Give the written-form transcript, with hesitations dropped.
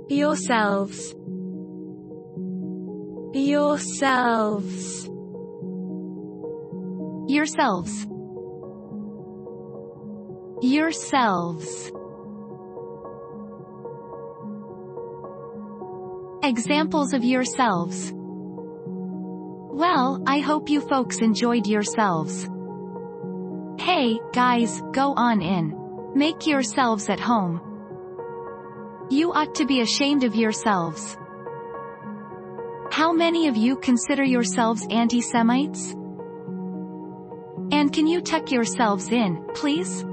yourselves, yourselves, yourselves, yourselves. Examples of yourselves. Well, I hope you folks enjoyed yourselves. Hey, guys, go on in. Make yourselves at home. You ought to be ashamed of yourselves. How many of you consider yourselves anti-Semites? And can you tuck yourselves in, please?